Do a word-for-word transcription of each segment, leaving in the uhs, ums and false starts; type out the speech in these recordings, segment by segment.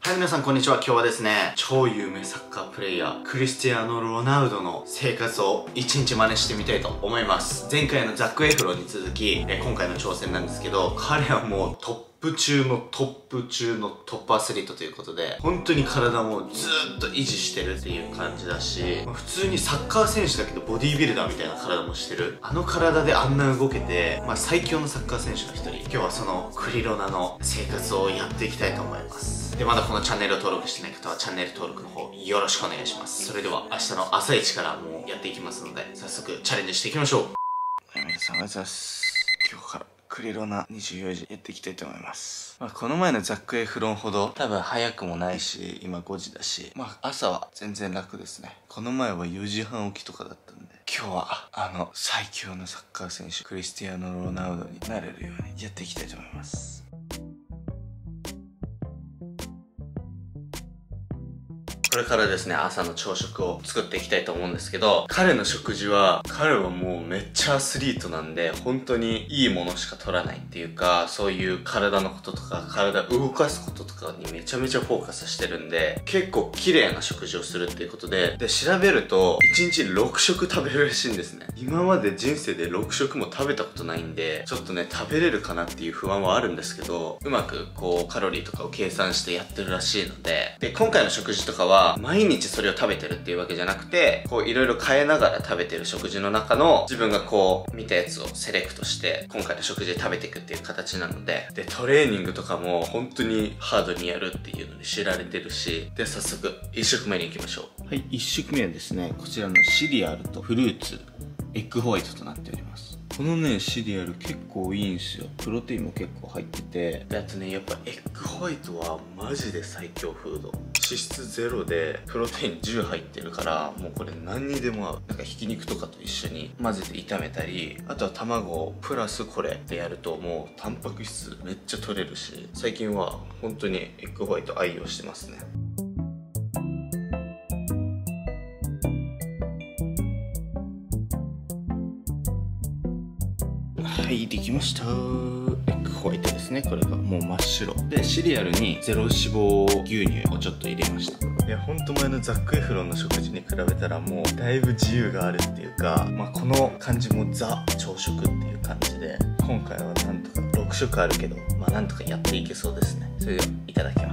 はい、皆さんこんにちは。今日はですね、超有名サッカープレイヤー、クリスティアーノ・ロナウドの生活を一日真似してみたいと思います。前回のザック・エフロンに続き、え今回の挑戦なんですけど、彼はもうトップトップ中のトップ中のトップアスリートということで、本当に体もずーっと維持してるっていう感じだし、普通にサッカー選手だけどボディービルダーみたいな体もしてる。あの体であんな動けて、まあ最強のサッカー選手の一人。今日はそのクリロナの生活をやっていきたいと思います。で、まだこのチャンネルを登録してない方はチャンネル登録の方よろしくお願いします。それでは明日の朝一からもうやっていきますので、早速チャレンジしていきましょう。はい、皆さんおはようございます。今日からクリロナにじゅうよじやっていきたいと思います。まあこの前のザック・エフロンほど多分早くもないし、今ごじだし、まあ朝は全然楽ですね。この前はよじはん起きとかだったんで、今日はあの最強のサッカー選手クリスティアーノ・ロナウドになれるようにやっていきたいと思います。これからですね、朝の朝食を作っていきたいと思うんですけど、彼の食事は、彼はもうめっちゃアスリートなんで、本当にいいものしか取らないっていうか、そういう体のこととか、体を動かすこととかにめちゃめちゃフォーカスしてるんで、結構綺麗な食事をするっていうことで、で、調べると、いちにちろくしょく食べるらしいんですね。今まで人生でろくしょくも食べたことないんで、ちょっとね、食べれるかなっていう不安はあるんですけど、うまくこう、カロリーとかを計算してやってるらしいので、で、今回の食事とかは、毎日それを食べてるっていうわけじゃなくて、こういろいろ変えながら食べてる食事の中の自分がこう見たやつをセレクトして今回の食事で食べていくっていう形なので、で、トレーニングとかも本当にハードにやるっていうのに知られてるし、で、早速いっ食目に行きましょう。はい、いっ食目はですね、こちらのシリアルとフルーツ、エッグホワイトとなっております。このね、シリアル結構いいんすよ。プロテインも結構入ってて。で、あとね、やっぱエッグホワイトはマジで最強フード。脂質ゼロで、プロテインじゅう入ってるから、もうこれ何にでも合う。なんかひき肉とかと一緒に混ぜて炒めたり、あとは卵プラスこれでやるともうタンパク質めっちゃ取れるし、最近は本当にエッグホワイト愛用してますね。はい、できました。エッグホワイトですね。これがもう真っ白で、シリアルにゼロ脂肪牛乳をちょっと入れました。いや、ほんと前のザック・エフロンの食事に比べたらもうだいぶ自由があるっていうか、まあこの感じもザ朝食っていう感じで、今回はなんとかろく食あるけど、まあなんとかやっていけそうですね。それではいただきます。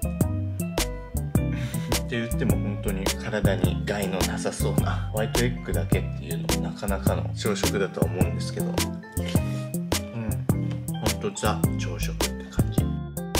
って言っても本当に体に害のなさそうなホワイトエッグだけっていうのもなかなかの朝食だとは思うんですけど、うん、ほんとザ朝食って感じ。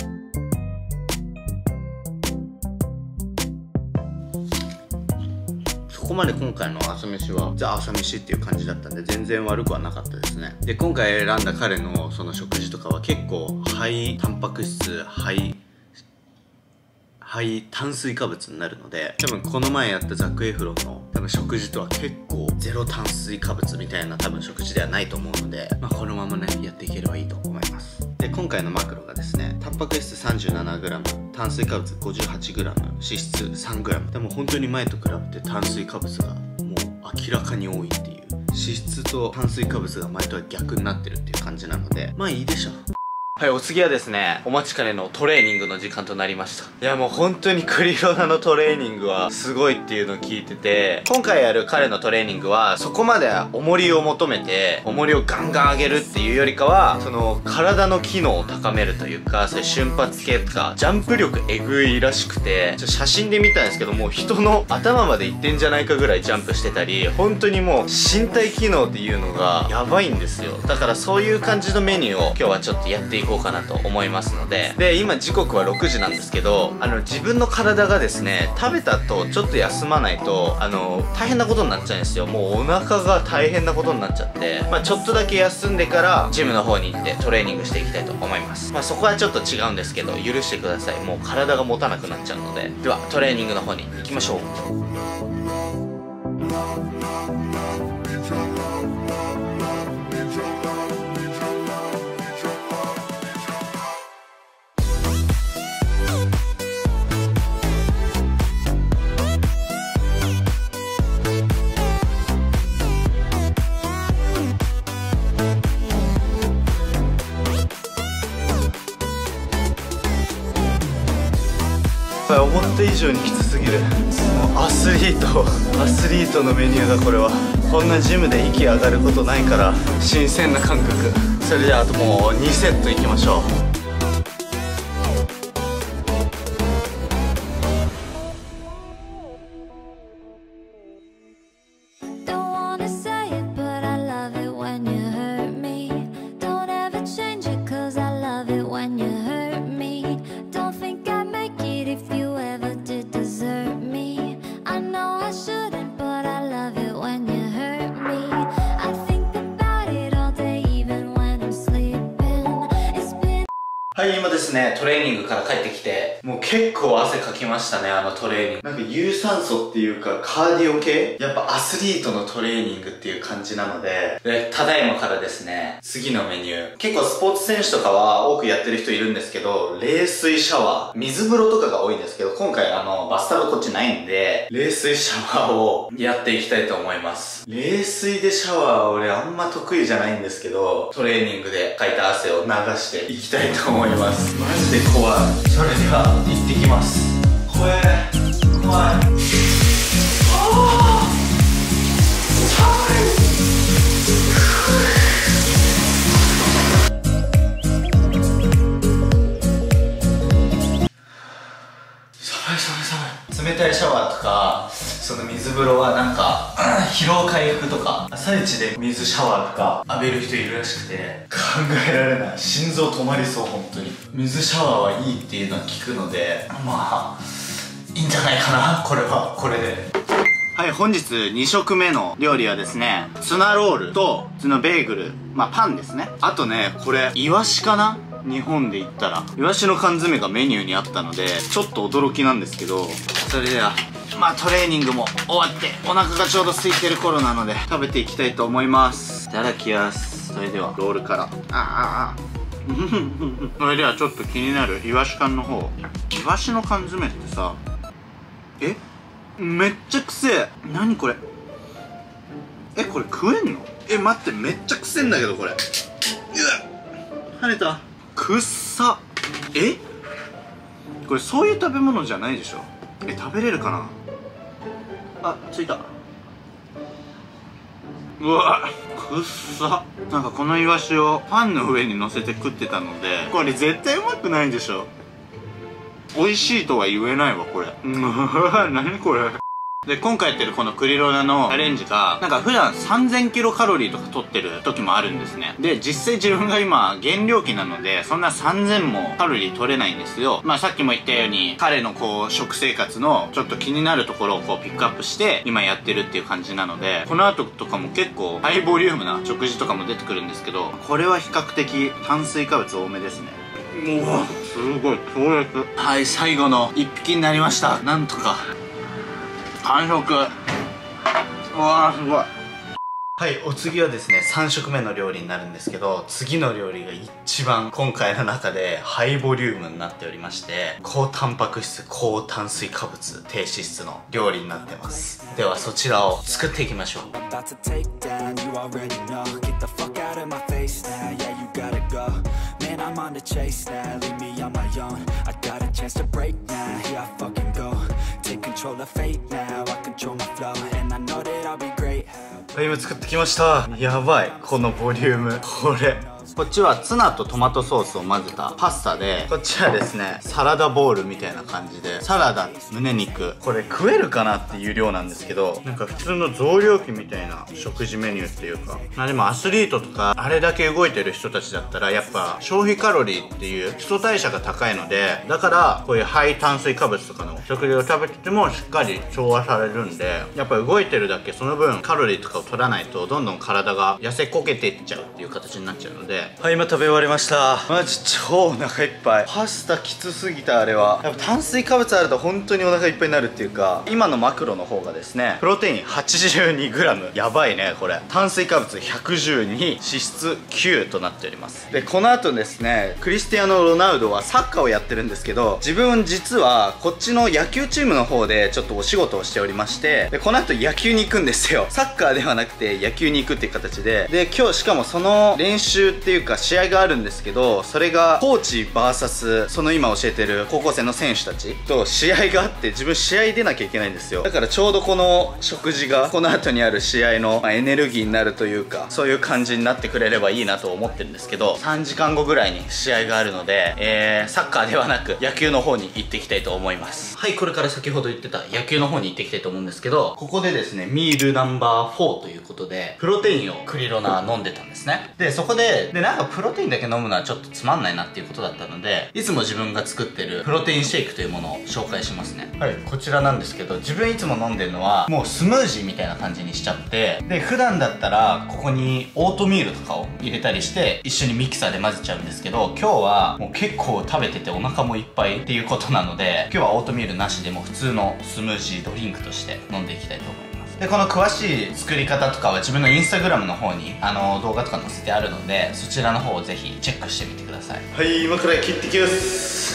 そこまで今回の朝飯はザ朝飯っていう感じだったんで、全然悪くはなかったですね。で、今回選んだ彼のその食事とかは結構ハイタンパク質、ハイハイ炭水化物になるので、多分この前やったザック・エフロンの多分食事とは結構ゼロ炭水化物みたいな多分食事ではないと思うので、まあこのままねやっていければいいと思います。で、今回のマクロがですね、タンパク質 さんじゅうななグラム、 炭水化物 ごじゅうはちグラム、 脂質 さんグラム。 でも本当に前と比べて炭水化物がもう明らかに多いっていう、脂質と炭水化物が前とは逆になってるっていう感じなので、まあいいでしょう。はい、お次はですね、お待ちかねのトレーニングの時間となりました。いや、もう本当にクリロナのトレーニングはすごいっていうのを聞いてて、今回やる彼のトレーニングはそこまで重りを求めて重りをガンガン上げるっていうよりかは、その体の機能を高めるというか、そういう瞬発系とかジャンプ力えぐいらしくて、ちょ写真で見たんですけども、人の頭までいってんじゃないかぐらいジャンプしてたり、本当にもう身体機能っていうのがやばいんですよ。だからそういう感じのメニューを今日はちょっとやっていこうかなと思いますので、で、今時刻はろくじなんですけど、あの自分の体がですね、食べた後ちょっと休まないとあの大変なことになっちゃうんですよ。もうお腹が大変なことになっちゃって、まあちょっとだけ休んでからジムの方に行ってトレーニングしていきたいと思います。まあそこはちょっと違うんですけど許してください。もう体が持たなくなっちゃうので。ではトレーニングの方に行きましょう。 ぱり思った以上にきつすぎる。もうアスリートアスリートのメニューだこれは。こんなジムで息上がることないから新鮮な感覚。それではあともうにセットいきましょう。はい、今ですね、トレーニングから帰ってきて、もう結構汗かきましたね、あのトレーニング。なんか有酸素っていうか、カーディオ系やっぱアスリートのトレーニングっていう感じなので、で、ただいまからですね、次のメニュー。結構スポーツ選手とかは多くやってる人いるんですけど、冷水シャワー、水風呂とかが多いんですけど、今回あの、バスタブこっちないんで、冷水シャワーをやっていきたいと思います。冷水でシャワー俺あんま得意じゃないんですけど、トレーニングでかいた汗を流していきたいと思います。マジで怖い。それでは行ってきます。怖い怖い。冷たいシャワーとかその水風呂はなんか疲労回復とか朝一で水シャワーとか浴びる人いるらしくて考えられない。心臓止まりそう。本当に水シャワーはいいっていうのは聞くので、まあいいんじゃないかな、これはこれで。はい、本日に食目の料理はですね、ツナロールとツナベーグル、まあパンですね。あとね、これイワシかな、日本で言ったらイワシの缶詰がメニューにあったのでちょっと驚きなんですけど、それではまあトレーニングも終わってお腹がちょうど空いてる頃なので食べていきたいと思います。いただきます。それではロールから。あああそれではちょっと気になるイワシ缶の方。イワシの缶詰ってさ、えめっちゃくせえ。何これ、えこれ食えんの？え待って、めっちゃくせえんだけどこれ。うわ跳ねた。くっさ。えこれそういう食べ物じゃないでしょ。え食べれるかな。あついた。うわくっさ。なんかこのイワシをパンの上に乗せて食ってたので、これ絶対うまくないでしょ。美味しいとは言えないわこれ。うわ何これ。で、今回やってるこのクリロナのチャレンジが、なんか普段さんぜんキロカロリーとか取ってる時もあるんですね。で、実際自分が今減量期なので、そんなさんぜんもカロリー取れないんですよ。まあさっきも言ったように、彼のこう、食生活のちょっと気になるところをこうピックアップして、今やってるっていう感じなので、この後とかも結構ハイボリュームな食事とかも出てくるんですけど、これは比較的炭水化物多めですね。うわ、すごい強烈。はい、最後の一匹になりました。なんとか。完食。うわーすごい。はい、お次はですね、さん食目の料理になるんですけど、次の料理が一番今回の中でハイボリュームになっておりまして、高タンパク質、高炭水化物、低脂質の料理になってます。ではそちらを作っていきましょう。はい、今作ってきました。やばいこのボリューム。これこっちはツナとトマトソースを混ぜたパスタで、こっちはですねサラダボウルみたいな感じで、サラダ、胸肉、これ食えるかなっていう量なんですけど、なんか普通の増量期みたいな食事メニューっていうか、まあでもアスリートとかあれだけ動いてる人たちだったらやっぱ消費カロリーっていう基礎代謝が高いので、だからこういうハイ炭水化物とかの食事を食べててもしっかり調和されるんで、やっぱ動いてるだけその分カロリーとかを取らないとどんどん体が痩せこけていっちゃうっていう形になっちゃうので。はい、今食べ終わりました。マジ超お腹いっぱい。パスタきつすぎた。あれはやっぱ炭水化物あると本当にお腹いっぱいになるっていうか、今のマクロの方がですね、プロテイン はちじゅうにグラム、 やばいねこれ。炭水化物ひゃくじゅうに、脂質きゅうとなっております。でこの後ですね、クリスティアーノ・ロナウドはサッカーをやってるんですけど、自分実はこっちの野球チームの方でちょっとお仕事をしておりまして、でこの後野球に行くんですよ。サッカーではなくて野球に行くっていう形で、で今日しかもその練習っっていうか試合があるんですけど、それがコーチ ブイエス その今教えてる高校生の選手たちと試合があって、自分試合出なきゃいけないんですよ。だからちょうどこの食事がこの後にある試合の、まあ、エネルギーになるというか、そういう感じになってくれればいいなと思ってるんですけど、さんじかんごぐらいに試合があるので、えー、サッカーではなく野球の方に行っていきたいと思います。はい、これから先ほど言ってた野球の方に行っていきたいと思うんですけど、ここでですね、ミールナンバーよんということでプロテインをクリロナ飲んでたんですね。でそこででなんかプロテインだけ飲むのはちょっとつまんないなっていうことだったので、いつも自分が作ってるプロテインシェイクというものを紹介しますね。はい、こちらなんですけど、自分いつも飲んでるのはもうスムージーみたいな感じにしちゃって、で普段だったらここにオートミールとかを入れたりして一緒にミキサーで混ぜちゃうんですけど、今日はもう結構食べててお腹もいっぱいっていうことなので、今日はオートミールなしでも普通のスムージードリンクとして飲んでいきたいと思います。でこの詳しい作り方とかは自分のインスタグラムの方にあの動画とか載せてあるので、そちらの方をぜひチェックしてみてください。はい、今から切ってきます。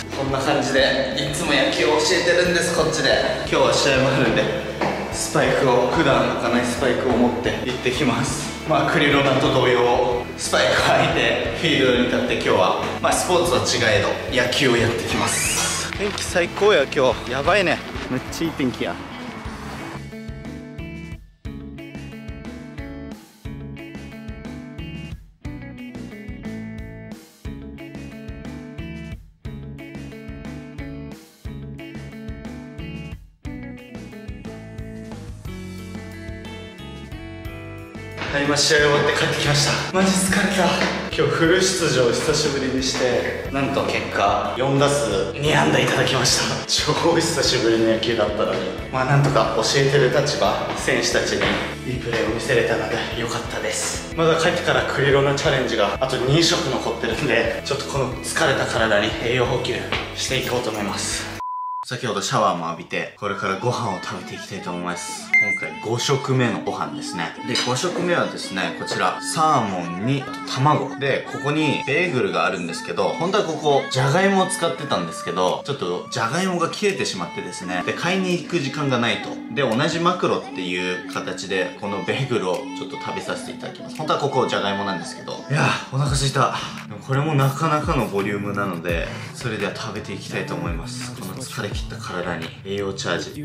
こんな感じでいつも野球を教えてるんです。こっちで今日は試合もあるんで、スパイクを普段履かないスパイクを持って行ってきます。まあクリロナと同様スパイク履いてフィールドに立って、今日はまあスポーツは違えど野球をやってきます。天気最高や今日。やばいね、めっちゃいい天気や。はい、今試合終わって帰ってきました。マジ疲れた。今日フル出場久しぶりにして、なんと結果よんだすうにあんだいただきました。超久しぶりの野球だったのに、まあなんとか教えてる立場選手たちにいいプレーを見せれたので良かったです。まだ帰ってからクリロナチャレンジがあとにしょく残ってるんで、ちょっとこの疲れた体に栄養補給していこうと思います。先ほどシャワーも浴びて、これからご飯を食べていきたいと思います。今回ごしょくめのご飯ですね。で、ごしょくめはですね、こちら、サーモンに卵。で、ここにベーグルがあるんですけど、本当はここ、じゃがいもを使ってたんですけど、ちょっとじゃがいもが切れてしまってですね、で、買いに行く時間がないと。で、同じマクロっていう形で、このベーグルをちょっと食べさせていただきます。本当はここ、じゃがいもなんですけど。いやー、お腹すいた。でもこれもなかなかのボリュームなので、それでは食べていきたいと思います。この疲れ切った体に栄養チャージ。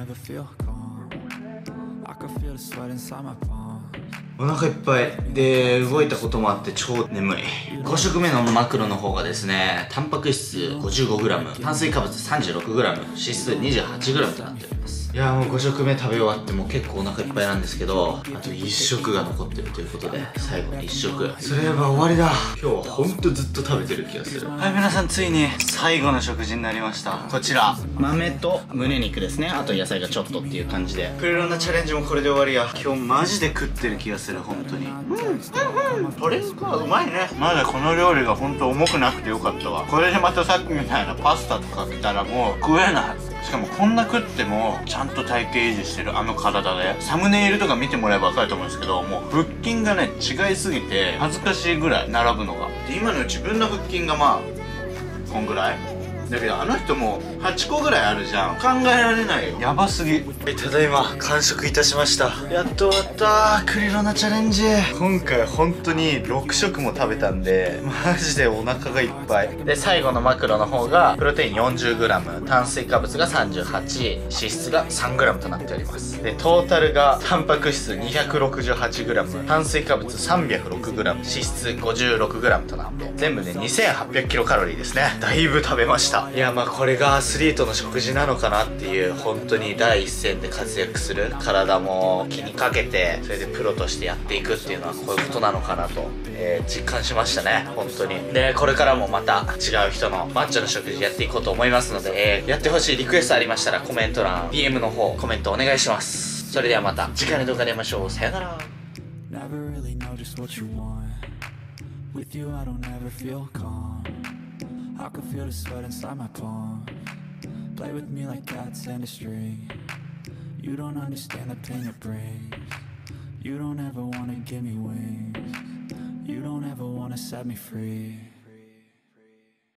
お腹いっぱいで、動いたこともあって超眠い。ごしょくめのマクロの方がですね、タンパク質 ごじゅうごグラム、 炭水化物 さんじゅうろくグラム、 脂質 にじゅうはちグラム となっております。いやーもうごしょくめ食べ終わってもう結構お腹いっぱいなんですけど、あといっしょくが残ってるということで、最後にいっしょく、それやば終わりだ。今日はほんとずっと食べてる気がする。はい、皆さんついに最後の食事になりました。こちら豆と胸肉ですね、あと野菜がちょっとっていう感じで、クリロナチャレンジもこれで終わりや。今日マジで食ってる気がする、本当に。うんうんうん、鶏肉はうまいね。まだこの料理が本当重くなくてよかったわ。これでまたさっきみたいなパスタとか来たらもう食えない。しかもこんな食ってもちゃんと体型維持してるあの体で、サムネイルとか見てもらえば分かると思うんですけど、もう腹筋がね違いすぎて恥ずかしいぐらい並ぶのが。で今の自分の腹筋がまあこんぐらいだけど、あの人もはちこぐらいあるじゃん。考えられないよ、やばすぎ。はい、ただいま完食いたしました。やっと終わったクリロナチャレンジ。今回本当にろくしょくも食べたんで、マジでお腹がいっぱいで、最後のマクロの方がプロテイン よんじゅうグラム、 炭水化物がさんじゅうはち、脂質が さんグラム となっております。でトータルがタンパク質 にひゃくろくじゅうはちグラム、 炭水化物 さんびゃくろくグラム、 脂質 ごじゅうろくグラム となって全部で にせんはっぴゃくキロカロリーですね。だいぶ食べました。いやまあこれがアスリートの食事なのかなっていう、本当に第一線で活躍する、体も気にかけてそれでプロとしてやっていくっていうのはこういうことなのかなと、えー、実感しましたね本当に。でこれからもまた違う人のマッチョの食事やっていこうと思いますので、えー、やってほしいリクエストありましたらコメント欄 ディーエム の方コメントお願いします。それではまた次回の動画で会いましょう。さよなら。I can feel the sweat inside my palms. Play with me like cats and a string. You don't understand the pain it brings. You don't ever wanna give me wings. You don't ever wanna set me free.